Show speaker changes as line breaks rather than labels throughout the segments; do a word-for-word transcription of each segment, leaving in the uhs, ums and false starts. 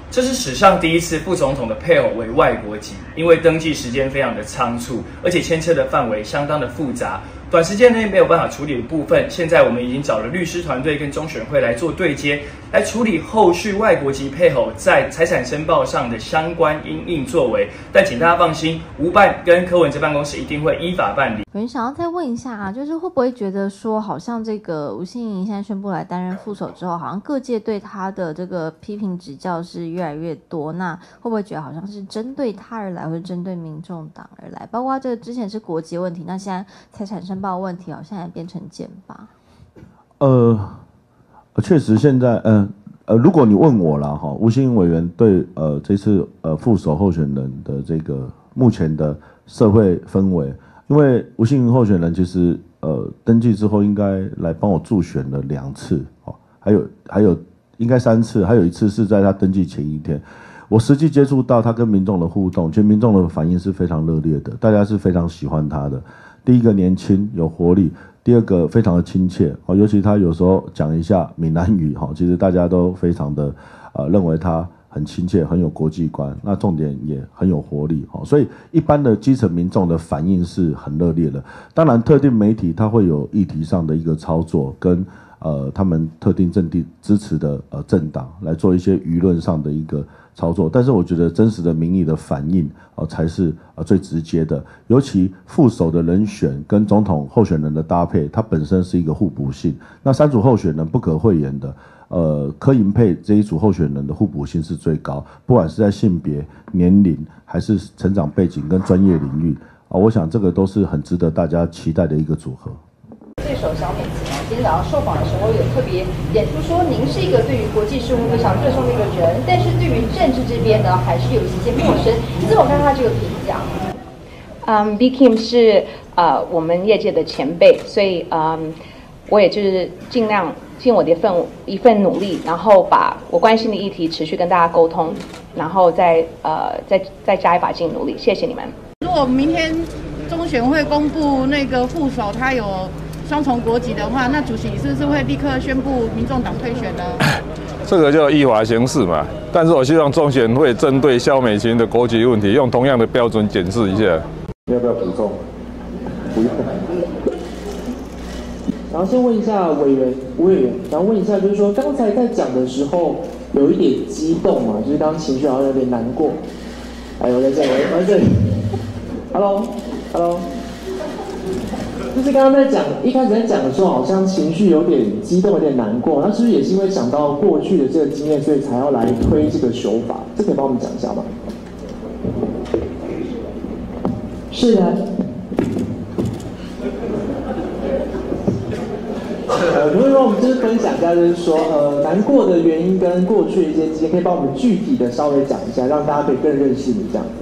这是史上第一次副总统的配偶为外国籍，因为登记时间非常的仓促，而且牵涉的范围相当的复杂，短时间内没有办法处理的部分，现在我们已经找了律师团队跟中选会来做对接，来处理后续外国籍配偶在财产申报上的相关因应作为。但请大家放心，吴办跟柯文哲办公室一定会依法办理。
有人想要再问一下啊，就是会不会觉得说，好像这个吴欣盈现在宣布来担任副手之后，好像各界对他的这个批评指教是越来越多，那会不会觉得好像是针对他而来，或者针对民众党而来？包括这个之前是国籍问题，那现在财产申报问题好像也变成剑拔。
呃，确实现在，嗯呃，如果你问我啦，哈，吴欣盈委员对呃这次呃副手候选人的这个目前的社会氛围，因为吴欣盈候选人其实呃登记之后应该来帮我助选了两次，哦，还有还有应该三次，还有一次是在他登记前一天。我实际接触到他跟民众的互动，其实民众的反应是非常热烈的，大家是非常喜欢他的。第一个年轻有活力，第二个非常的亲切，尤其他有时候讲一下闽南语，其实大家都非常的呃认为他很亲切，很有国际观，那重点也很有活力，所以一般的基层民众的反应是很热烈的。当然，特定媒体它会有议题上的一个操作，跟呃他们特定政地支持的呃政党来做一些舆论上的一个操作，但是我觉得真实的民意的反应呃才是呃最直接的，尤其副手的人选跟总统候选人的搭配，它本身是一个互补性。那三组候选人不可讳言的，呃，柯银配这一组候选人的互补性是最高，不管是在性别、年龄，还是成长背景跟专业领域啊、呃，我想这个都是很值得大家期待的一个组合。
对手小美琴啊，今天早上受访的时候有特别点出说，您是一个对于国际事务非常热衷的一个人，但是对于政治这边呢，还是有一些陌生。你怎么看他这个评价？
嗯 ，B Kim 是呃我们业界的前辈，所以嗯，我也就是尽量尽我的一份一份努力，然后把我关心的议题持续跟大家沟通，然后再呃再再加一把劲努力。谢谢你们。
如果明天中选会公布那个副手他有双重国籍的话，那主席是不是会立刻宣布民众党退选呢？
这个就依法行事嘛。但是我希望中选会针对萧美琴的国籍问题，用同样的标准检视一下。
你要不要补充？不用。
然后先问一下委员吴委员，然后问一下，就是说刚才在讲的时候有一点激动嘛，就是刚刚情绪好像有点难过。哎，我在这里，我在这里。Hello，Hello。就是刚刚在讲，一开始在讲的时候，好像情绪有点激动，有点难过。那是不是也是因为想到过去的这个经验，所以才要来推这个修法？这可以帮我们讲一下吗？是的。呃，可不可以帮我们就是分享一下，就是说，呃，难过的原因跟过去的一些经验，可以帮我们具体的稍微讲一下，让大家可以更认识你这样子。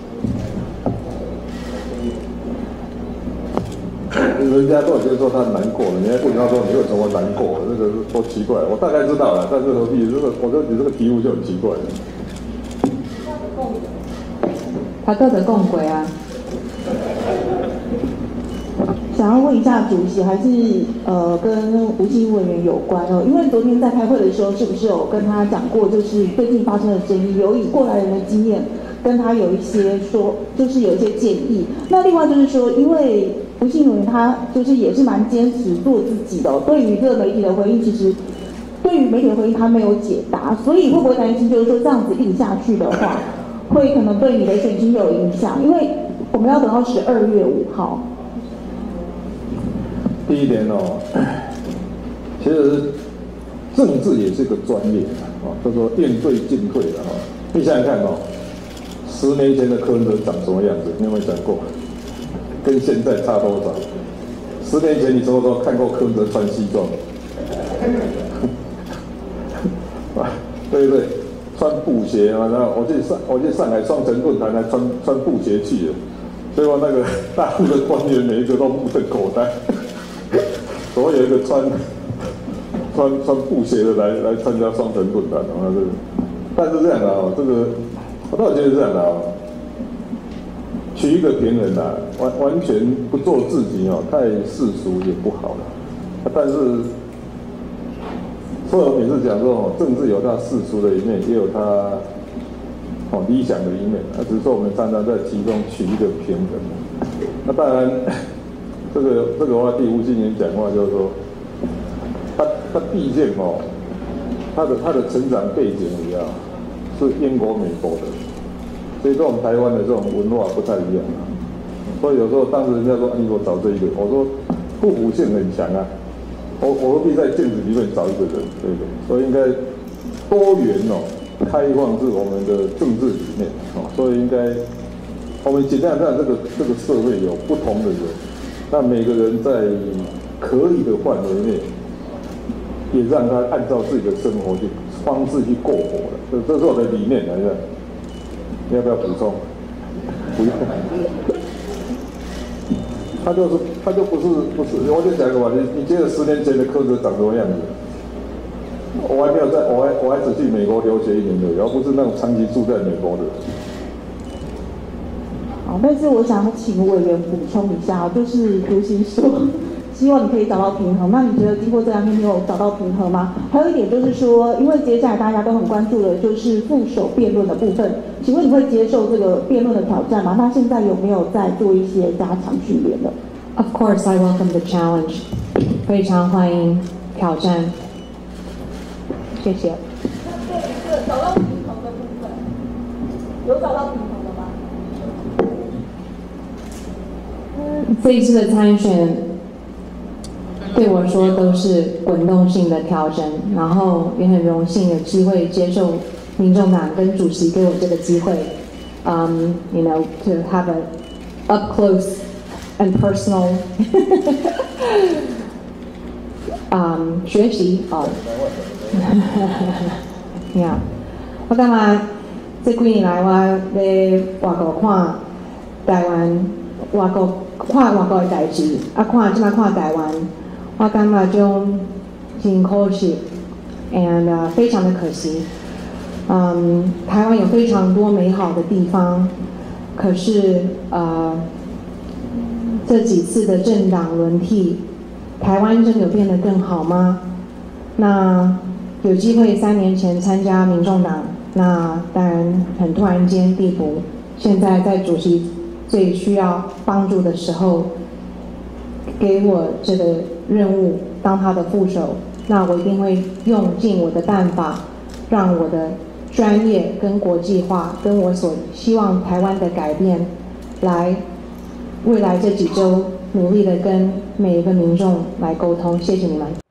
人家都已经说他难过了，你还问他说你为什么难过？这个多奇怪！我大概知道了，但是何必？这个我觉得你这个题目就很奇怪了。
他个人共轨啊。想要问一下主席，还是呃跟吴欣盈委员有关哦？因为昨天在开会的时候，是不是有跟他讲过，就是最近发生的争议，有以过来人的经验，跟他有一些说，就是有一些建议。那另外就是说，因为吴欣盈委员他就是也是蛮坚持做自己的、哦，对于这个媒体的回应，其实对于媒体的回应他没有解答，所以会不会担心，就是说这样子一直下去的话，会可能对你的选情有影响？因为我们要等到十二月五号。
第一点哦，其实政治也是个专业啊，叫做应对进退的哈。你想想看哦，十年前的柯文哲长什么样子？你有没有想过？跟现在差多少？十年前你什么时候看过柯文哲穿西装？对不对？穿布鞋啊，然后我去上我去上海双城论坛还穿穿布鞋去的，所以我那个大陆的官员每一个都目瞪口呆。所有一个穿穿穿布鞋的来来参加双城论坛啊，这个，但是这样的啊，这个我倒觉得这样的啊，取一个平衡啊，完完全不做自己哦，太世俗也不好了。但是说所以我每次讲说哦，政治有它世俗的一面，也有它哦理想的一面，啊，只是说我们常常在其中取一个平衡。那当然，这个这个话替吴欣盈讲话就是说，他他毕竟哦，他的他的成长背景一样是英国美国的，所以跟我们台湾的这种文化不太一样啊。所以有时候当时人家说、啊、你给我找这一个，我说互补性很强啊。我我何必在镜子里面找一个人，对不对？所以应该多元哦，开放是我们的政治理念哦，所以应该我们尽量让这个这个社会有不同的人，那每个人在可以的范围内，也让他按照自己的生活去方式去过活了。这这是我的理念来的，你要不要补充？不用。他就是，他就不是不是，我就讲个吧，你你觉得十年前的柯泽长什么样子？我还没有在，我还我还只去美国留学一年的，而不是那种长期住在美国的。
好，但是我想请委员补充一下，就是如行说，希望你可以找到平衡。那你觉得经过这两天你有找到平衡吗？还有一点就是说，因为接下来大家都很关注的就是副手辩论的部分，请问你会接受这个辩论的挑战吗？那现在有没有在做一些加强训练的
？Of course, I welcome the challenge. 非常欢迎挑战。谢谢。
那对这个找到平衡的部分，有找到平衡的吗？
这一次的参选对我说都是滚动性的调整，然后也很荣幸有机會接受民眾黨跟主席給我這個機會，um, you know, to have a up close and personal um, 學習哦。呀，我感覺這幾年來我咧外國看台灣，外國看外國的代誌，啊看即擺看台灣。我感覺就很可惜 ，and、uh, 非常的可惜。嗯，台灣有非常多美好的地方，可是呃，這幾次的政黨輪替，台灣真有變得更好嗎？那有機會三年前參加民眾黨，那當然很突然間遞補，現在在主席最需要幫助的時候，給我這個任務當他的副手，那我一定會用盡我的辦法，讓我的專業跟國際化，跟我所希望台灣的改變，來未來這幾週努力的跟每一個民眾來溝通。謝謝你們。